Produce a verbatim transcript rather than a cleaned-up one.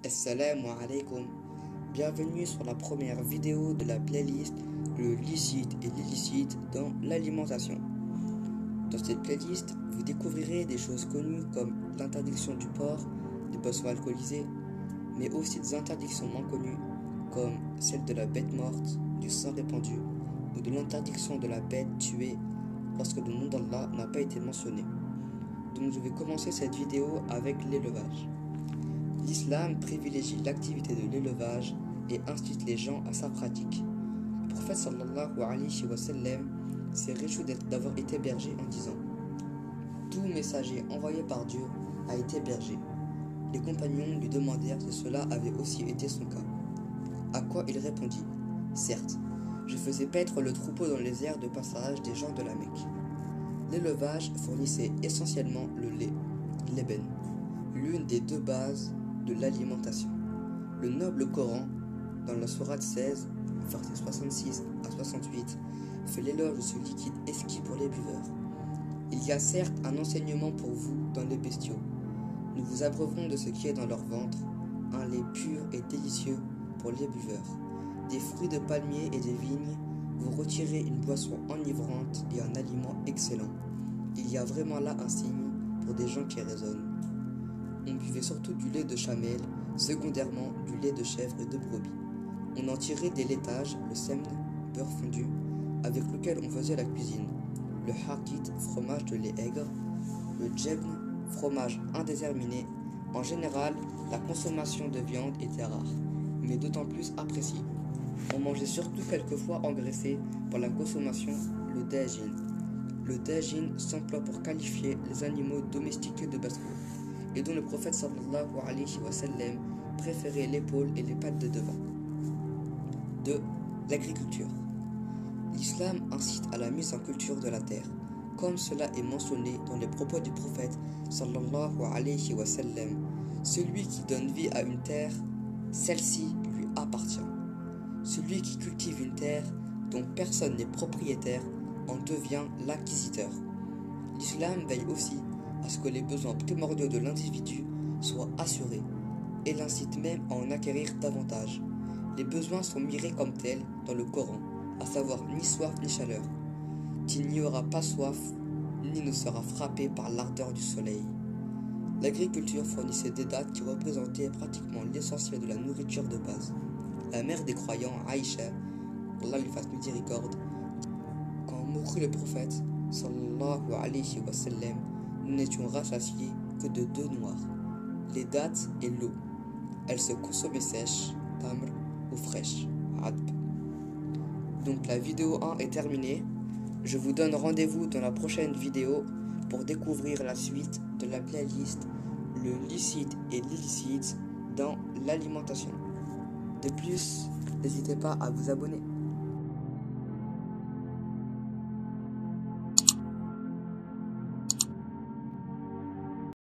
Assalamu alaikum. Bienvenue sur la première vidéo de la playlist Le licite et l'illicite dans l'alimentation. Dans cette playlist, vous découvrirez des choses connues comme l'interdiction du porc, des boissons alcoolisées, mais aussi des interdictions moins connues comme celle de la bête morte, du sang répandu ou de l'interdiction de la bête tuée lorsque le nom d'Allah n'a pas été mentionné. Donc je vais commencer cette vidéo avec l'élevage. L'islam privilégie l'activité de l'élevage et incite les gens à sa pratique. Le prophète sallallahu alayhi wa sallam s'est réjoui d'avoir été berger en disant: tout messager envoyé par Dieu a été berger. Les compagnons lui demandèrent si cela avait aussi été son cas. À quoi il répondit: certes, je faisais paître le troupeau dans les aires de passage des gens de la Mecque. L'élevage fournissait essentiellement le lait, l'ébène, l'une des deux bases de l'alimentation. Le noble Coran, dans la sourate seize, versets soixante-six à soixante-huit, fait l'éloge de ce liquide exquis pour les buveurs. Il y a certes un enseignement pour vous dans les bestiaux. Nous vous abreuvons de ce qui est dans leur ventre, un lait pur et délicieux pour les buveurs. Des fruits de palmier et des vignes, vous retirez une boisson enivrante et un aliment excellent. Il y a vraiment là un signe pour des gens qui raisonnent. On buvait surtout du lait de chamelle, secondairement du lait de chèvre et de brebis. On en tirait des laitages, le semn, beurre fondu, avec lequel on faisait la cuisine, le hakit, fromage de lait aigre, le djebn, fromage indéterminé. En général, la consommation de viande était rare, mais d'autant plus appréciée. On mangeait surtout quelquefois engraissé par la consommation le dajin. Le dajin s'emploie pour qualifier les animaux domestiqués de basse-cour, et dont le prophète sallallahu alayhi wa sallam préférait l'épaule et les pattes de devant. deux. L'agriculture. L'islam incite à la mise en culture de la terre, comme cela est mentionné dans les propos du prophète sallallahu alayhi wa sallam. Celui qui donne vie à une terre, celle-ci lui appartient. Celui qui cultive une terre dont personne n'est propriétaire en devient l'acquisiteur. L'islam veille aussi à ce que les besoins primordiaux de l'individu soient assurés et l'incite même à en acquérir davantage. Les besoins sont mirés comme tels dans le Coran, à savoir ni soif ni chaleur, qu'il n'y aura pas soif ni ne sera frappé par l'ardeur du soleil. L'agriculture fournissait des dates qui représentaient pratiquement l'essentiel de la nourriture de base. La mère des croyants, Aïcha, Allah lui fasse miséricorde, quand mourut le prophète sallallahu alayhi wa sallam, nous n'étions rassasiés que de deux noirs, les dattes et l'eau. Elles se consommaient sèches, tamr, ou fraîches, adb. Donc la vidéo un est terminée. Je vous donne rendez-vous dans la prochaine vidéo pour découvrir la suite de la playlist Le licite et l'illicite dans l'alimentation. De plus, n'hésitez pas à vous abonner.